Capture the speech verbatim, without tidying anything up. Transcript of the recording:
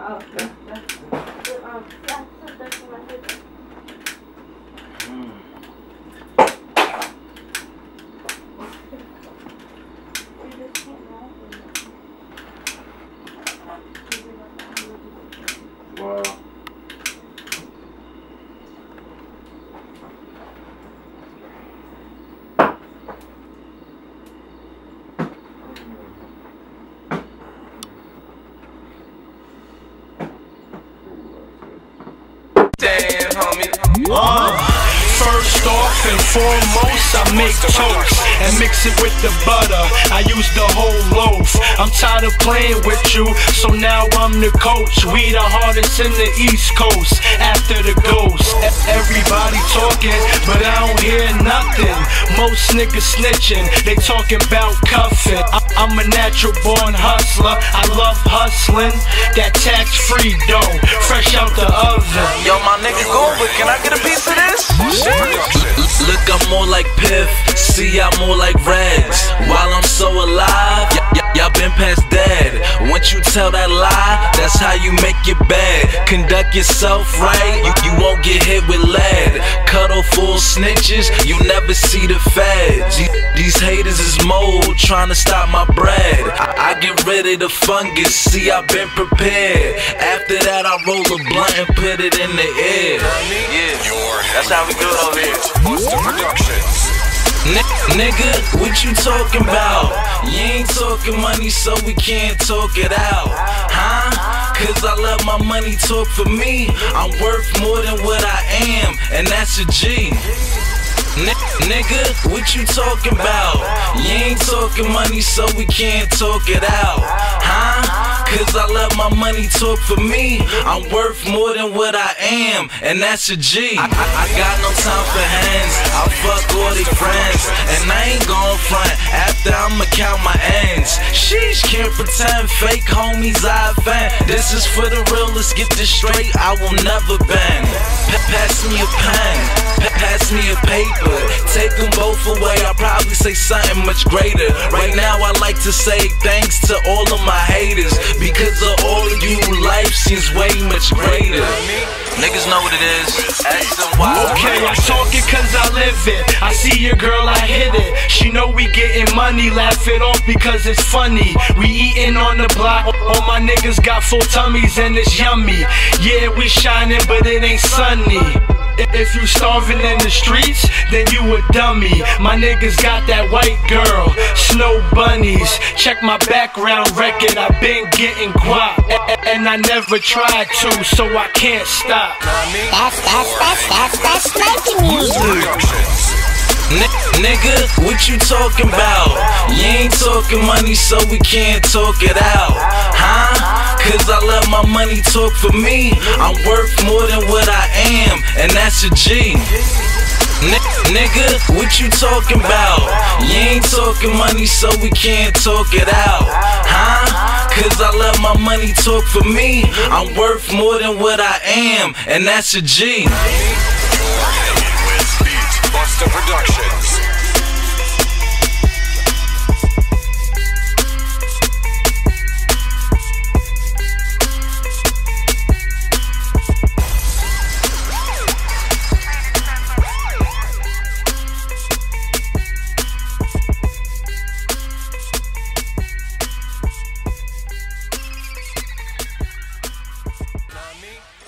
Oh, that's, that's, um, that's, that's my favorite. Mm. Wow. Damn, homie. Uh, first off and foremost, I make toast and mix it with the butter. I use the whole loaf. I'm tired of playing with you, so now I'm the coach. We the hardest in the East Coast, after the ghost. Everybody talking, but I don't hear nothing. Most niggas snitching, they talking about cuffing. I'm a natural born hustler, I love hustling. That tax-free dough, fresh out the oven. Yo, my nigga Goldberg, can I get a piece of this? Look, I'm more like Piff, see, I'm more like Reds. While I'm so alive, y'all been past dead. Once you tell that lie, that's how you make it bad. Conduct yourself right, you, you won't get hit with lead. Cut off full snitches, you never see the feds. These haters is mold, trying to stop my bread. I, I get rid of the fungus, see, I've been prepared. After that, I roll a blunt and put it in the air. Yeah, that's how we do it over here. Busta Productions. N nigga, what you talking about? You ain't talking money, so we can't talk it out, huh? Cause I let my money talk for me. I'm worth more than what I am, and that's a G. N nigga, what you talking about? You ain't talking money, so we can't talk it out, huh? Cause I let my money talk for me. I'm worth more than what I am, and that's a G. I, I, I got no time for hands, I fuck all they friends, and I ain't gon' front after I'ma count my ends. Sheesh, can't pretend, fake homies I offend. This is for the real, let's get this straight, I will never bend. Pa pass me a pen, pa pass me a paper. Take them both away, I'll probably say something much greater. Right now I like to say thanks to all of my haters. Because of all of you, life seems way much greater. Niggas know what it is. Okay, I talk it cause I live it. I see your girl, I hit it. She know we getting money, laugh it off because it's funny. We eating on the block, all my niggas got full tummies and it's yummy. Yeah, we shining but it ain't sunny. If you starving in the streets, then you a dummy. My niggas got that white girl, snow bunnies. Check my background record, I been getting guap, and I never tried to, so I can't stop. That's, that's, that's, that's, that's making music. N nigga, what you talking about? You ain't talking money, so we can't talk it out, huh? Cause I let my money talk for me. I'm worth more than what I am, and that's a G. N nigga, what you talking about? You ain't talking money, so we can't talk it out, huh? Cause I let my money talk for me. I'm worth more than what I am, and that's a G. Busta Productions. Know what I mean?